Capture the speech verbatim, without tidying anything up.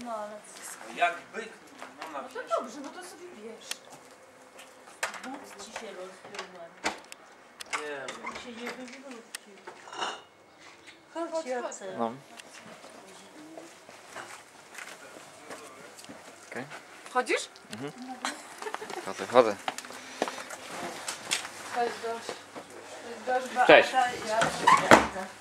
No ale... Jak byk, no na No to dobrze, no to sobie bierz. But ci się rozpiąłem. Nie, Żeby się nie wywrócił. Chodź, Jacek. No. Okej. Chodzisz? Mhm. Chodzę, chodzę. Chodź, Dosz. Dosz, Cześć. Beata i ja.